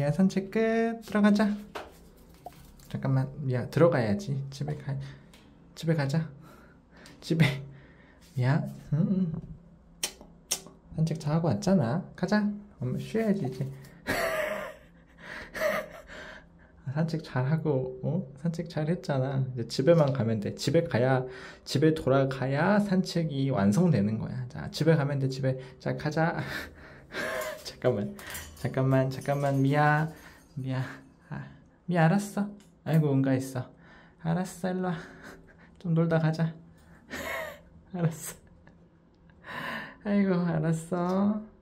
미야 산책 끝. 들어가자. 잠깐만 미야 들어가야지. 집에 가자. 집에 미야 산책 다 하고 왔잖아. 가자. 엄마 쉬어야지 이제. 산책 잘하고 산책 잘했잖아. 이제 집에만 가면 돼. 집에 돌아가야 산책이 완성되는 거야. 자 집에 가면 돼. 집에. 자 가자. 잠깐만 미야 미야 알았어. 아이고 응가했어. 알았어 일로와. 좀 놀다 가자. 알았어. 아이고 알았어.